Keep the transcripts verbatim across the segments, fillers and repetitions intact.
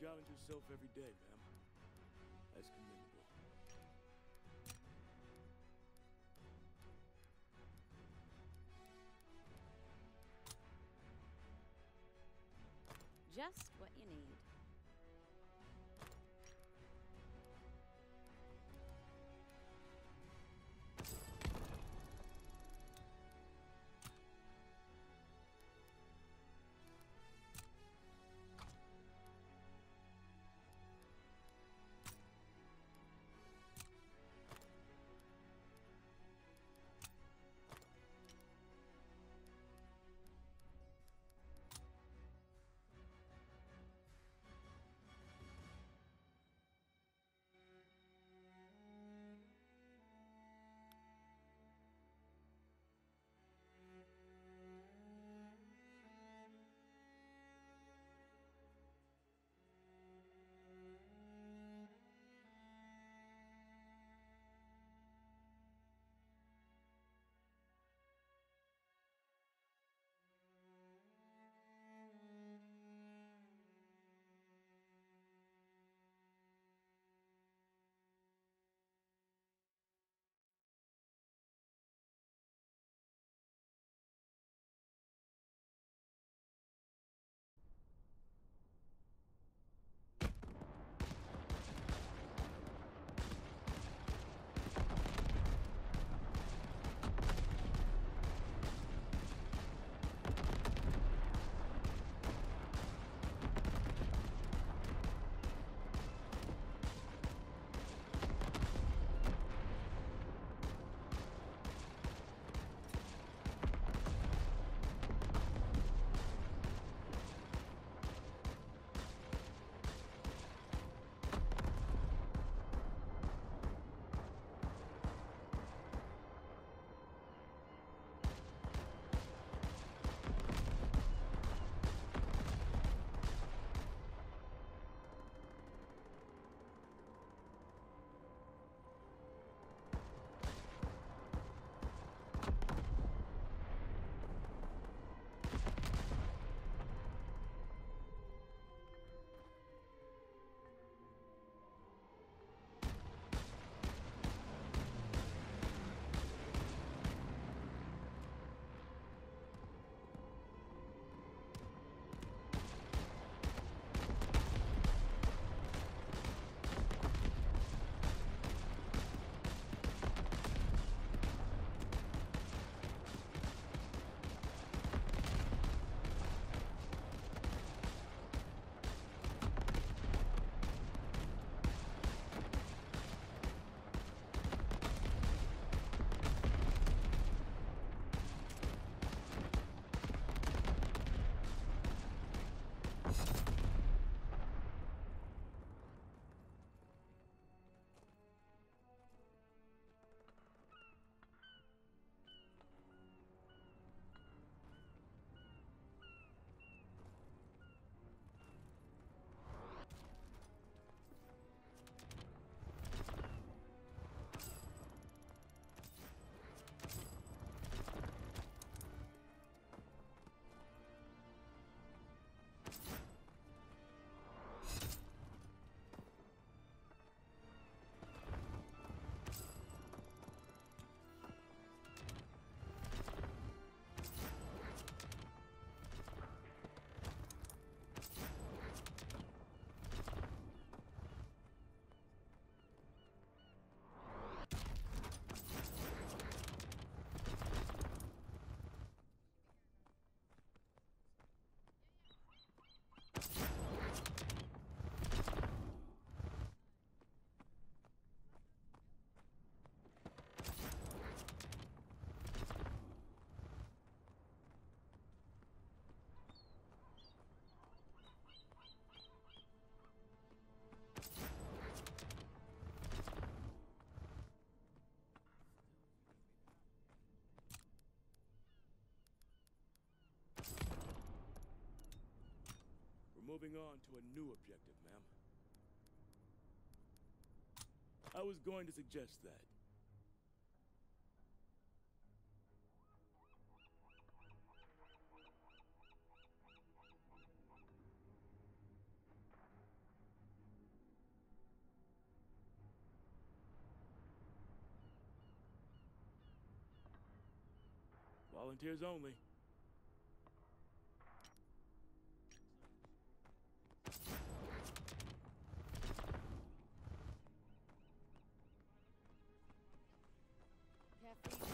challenge yourself every day, ma'am. That's commendable. Just what you need. We're moving on to a new objective, ma'am. I was going to suggest that. Volunteers only. Caffeine.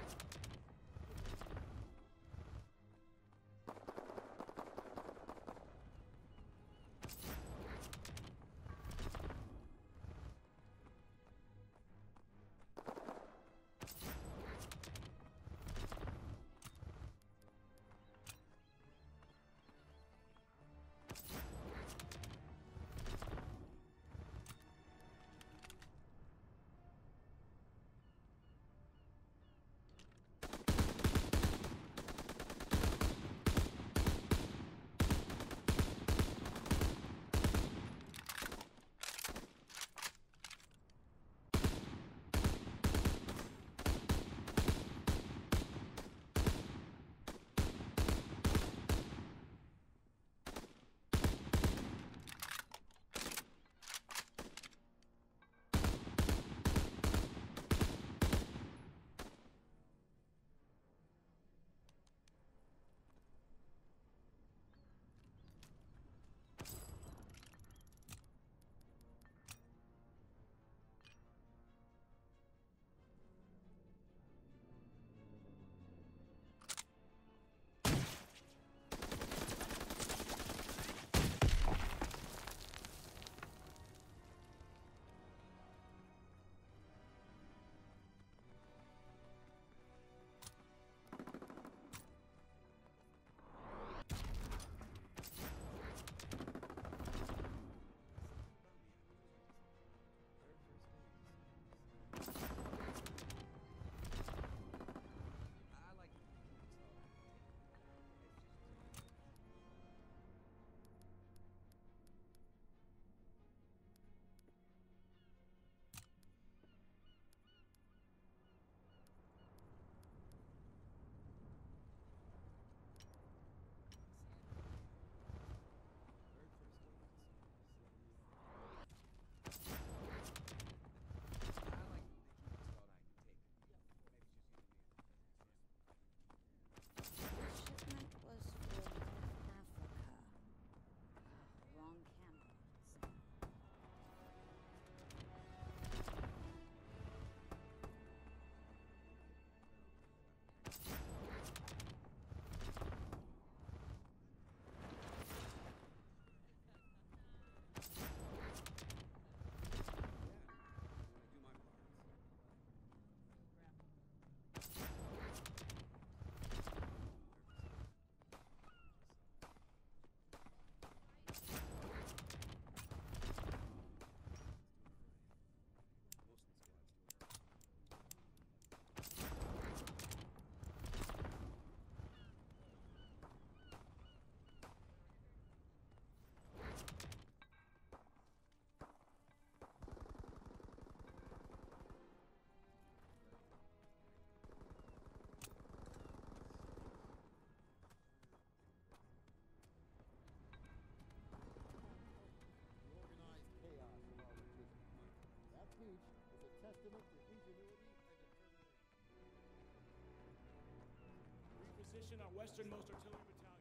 Reposition our westernmost artillery battalion.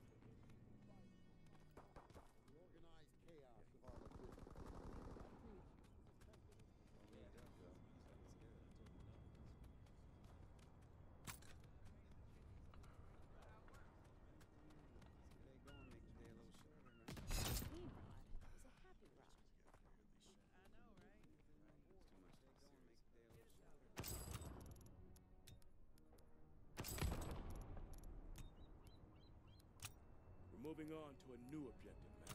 We're moving on to a new objective, man.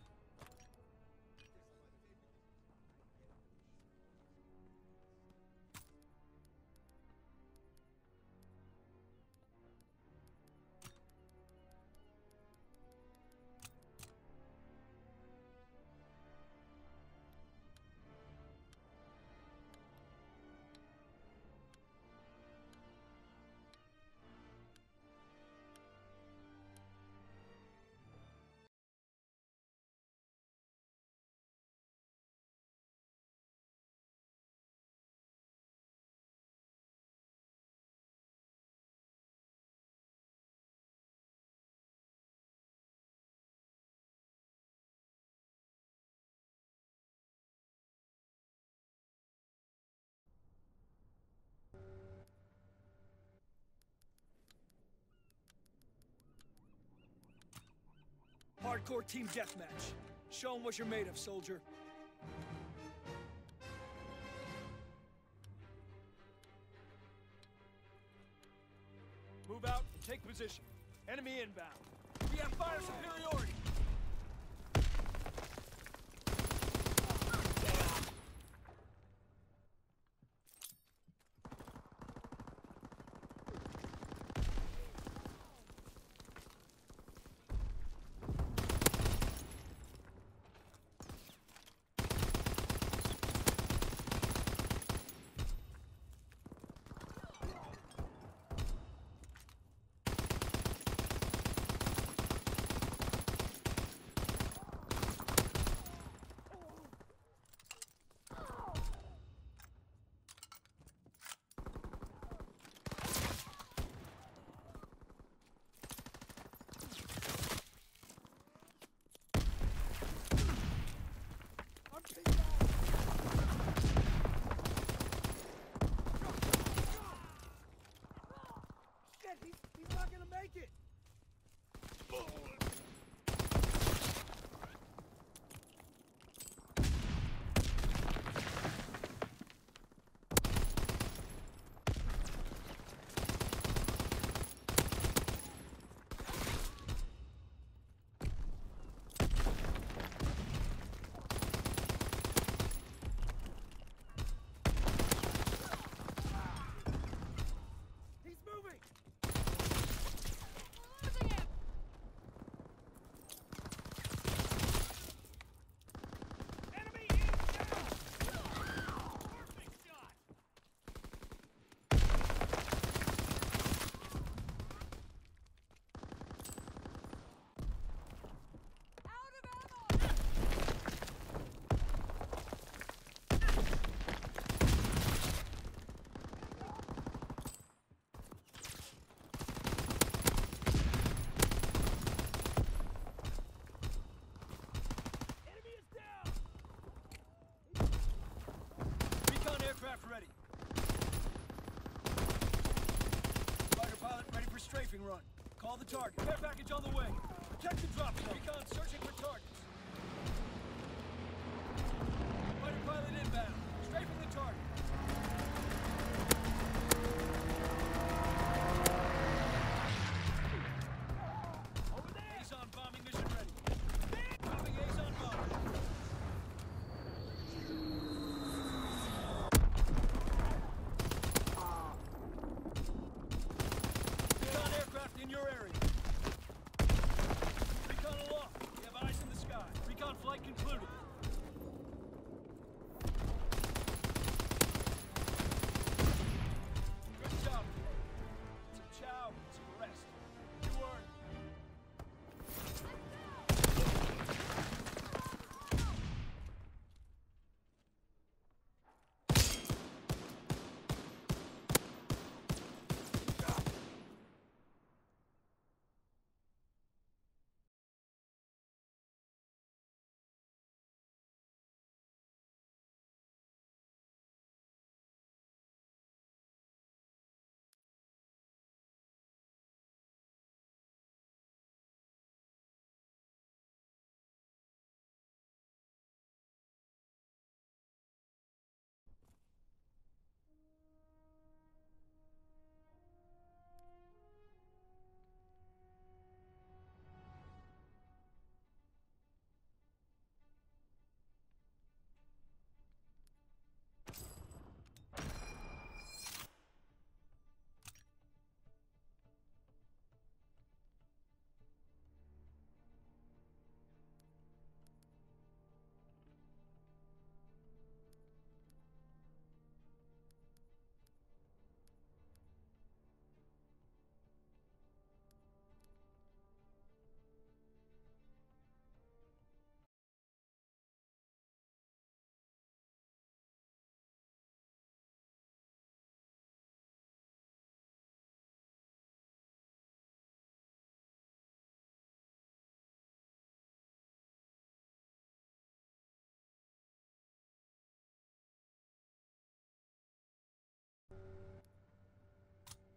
Hardcore team deathmatch. Show them what you're made of, soldier. Move out and take position. Enemy inbound. We have fire superiority. Ready. Fighter pilot ready for strafing run. Call the target. Care package on the way. Protect the drop zone. Recon searching for targets. Fighter pilot inbound. Strafing the target. Over there! Azon bombing mission ready. Dropping Azon bomb. In your area. Recon aloft. We have eyes in the sky. Recon flight concluded. Good job. It's a chow. It's a rest. You earned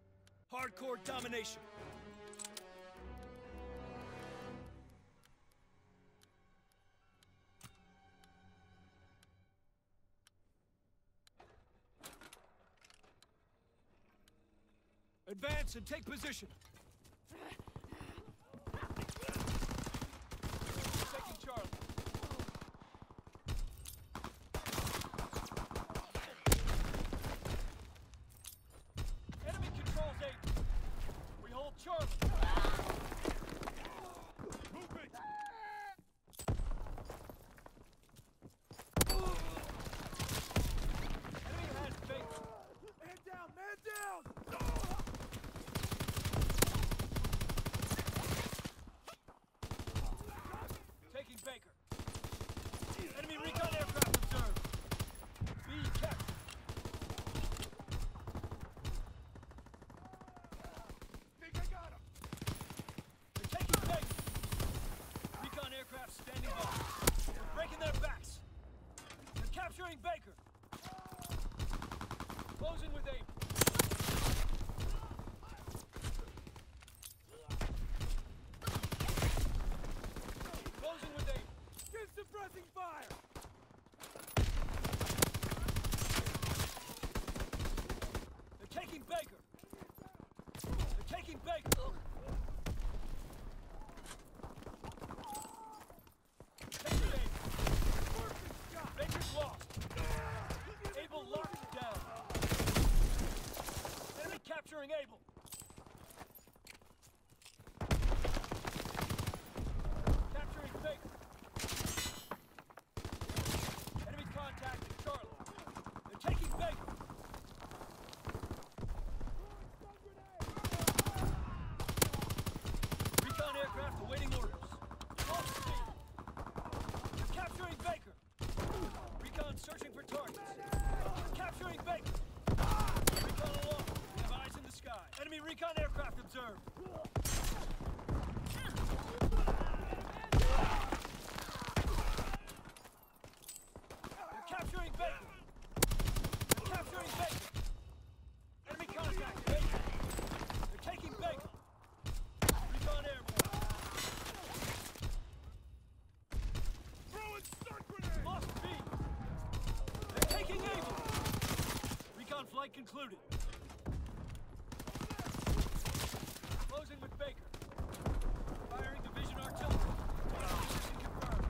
hardcore domination. Advance and take position. Taking Charlie. Enemy controls eight. We hold Charlie. Movement. Enemy has Baker. Man down, man down! Taking Baker. Enemy recon aircraft observed. B captured. Think I got him. They're taking Baker. Recon aircraft standing by. We're breaking their backs. They're capturing Baker. Closing with aim. Closing with aim. Get suppressing fire! They're taking Baker. They're taking Baker. Taking aim. Baker's lost. Able locked down. Enemy capturing Able. Capturing Baker. Enemy contacted Charlie. They're taking Baker. Recon aircraft awaiting orders. Lost speed. They're capturing Baker. Recon searching for targets. They're capturing Baker. Recon alone. We have eyes in the sky. Enemy recon aircraft observed. They're capturing Baker. They're capturing Baker. Enemy contact. Baker. They're taking Baker. Recon airborne. Throwing stun grenade. Lost B. They're taking Able. Recon flight concluded. Closing with Baker. Firing division artillery. Position confirmed.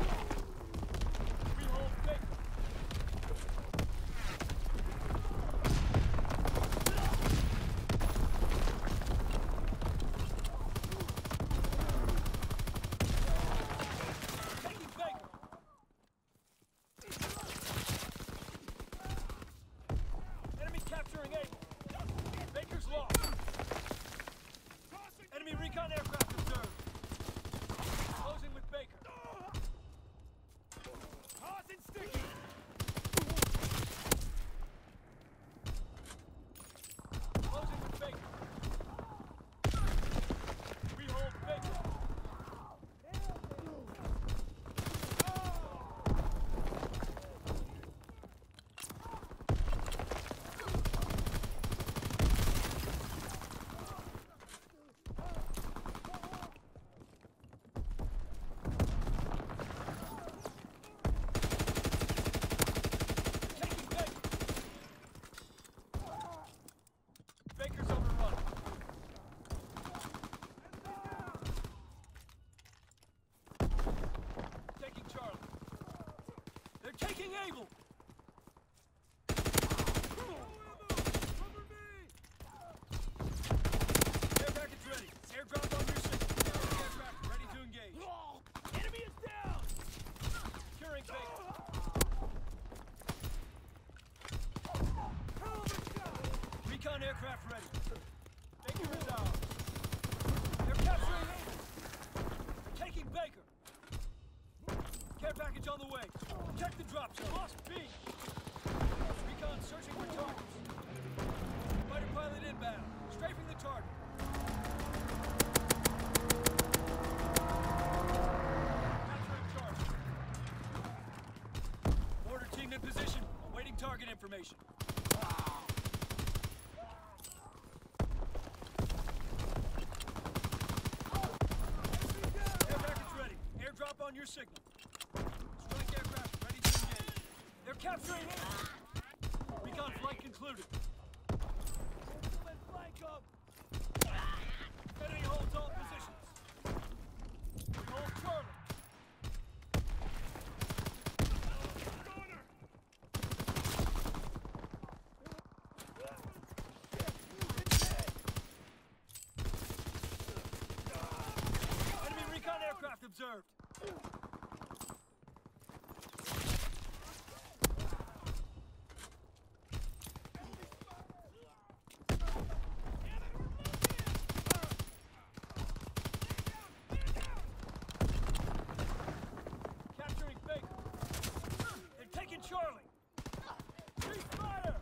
We hold Baker. Taking Baker. Enemy capturing Able. Baker's lost. Enemy recon aircraft observed. Closing with Baker. Hot and sticky. Closing with Baker. We hold Baker. Taking Baker. Baker's overrun. Taking Charlie. They're taking Able. Air package ready. Airdrop on your signal. Aircraft ready to engage. Enemy is down. Securing Baker. Recon aircraft ready. Baker is ours. They're capturing Able. They're taking Baker. Care package on the way. Check the drop zone. Lost B. Recon searching for targets. Fighter pilot inbound. Strafing the target. Capturing Charlie. Mortar team in position. Awaiting target information. Air package ready. Airdrop on your signal. Strike aircraft ready to engage. They're capturing him. Recon flight concluded. Flank up. Capturing Baker. They're taking Charlie. Cease fire!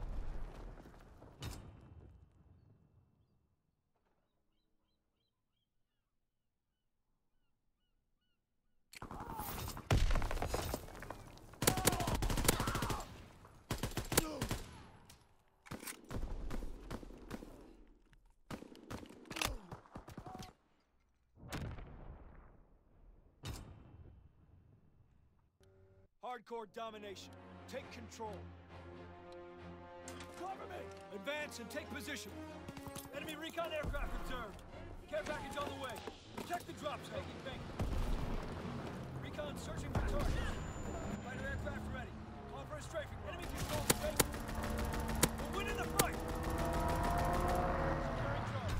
Hardcore domination. Take control. Cover me! Advance and take position. Enemy recon aircraft observed. Care package on the way. Protect the drop zone. Taking Baker. Recon searching for targets. Fighter aircraft ready. Call for a strafing. Enemy control the Baker. We're winning the fight! Securing Charlie.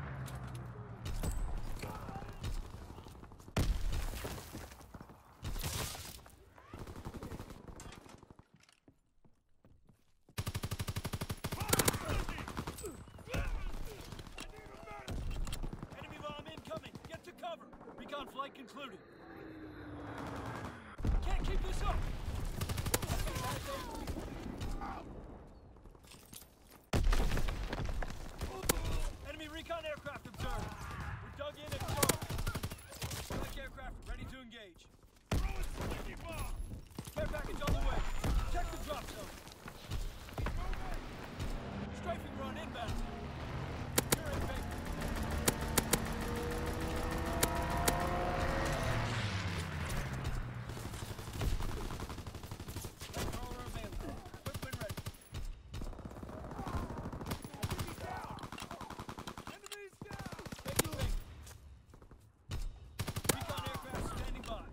Enemy bomb incoming! Get to cover! Recon flight concluded. Can't keep this up! Enemy recon aircraft observed. We're dug in at Charlie. Black aircraft ready to engage. Care package on the way. Check the drop zone. Strafing run inbound. Securing Baker. Controller available. Equipment ready. Enemies down! Taking Baker. Recon aircraft standing by.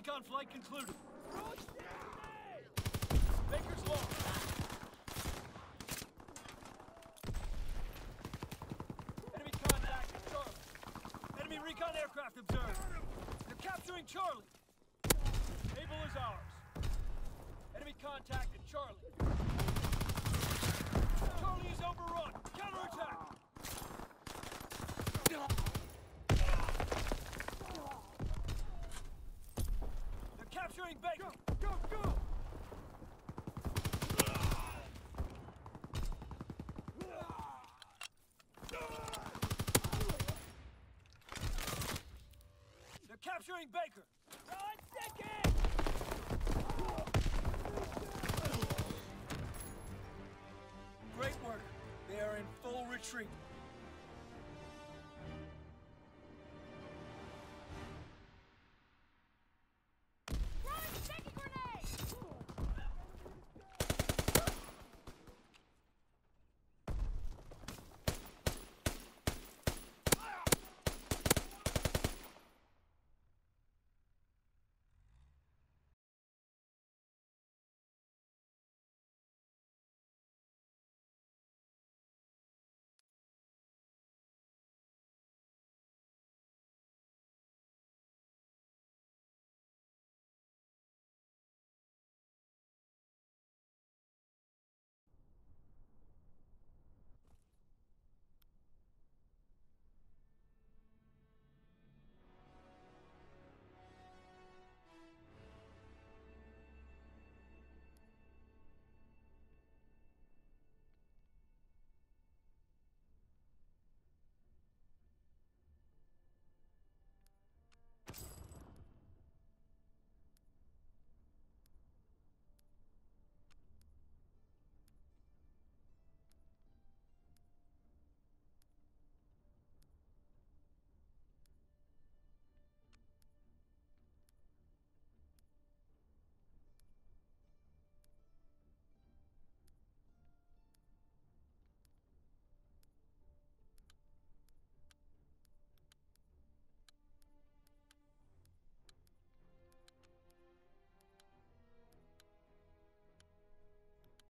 Recon flight concluded. Baker's lost. Enemy contact at Charlie. Enemy recon aircraft observed. They're capturing Charlie. Able is ours. Enemy contact at Charlie. Charlie is overrun. Counterattack. They're capturing Baker. Go, go, go! They're capturing Baker. Run, second! Great work. They are in full retreat.